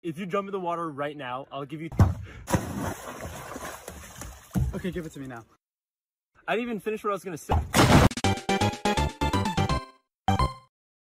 If you jump in the water right now, I'll give you... Okay, give it to me now. I didn't even finish what I was gonna say.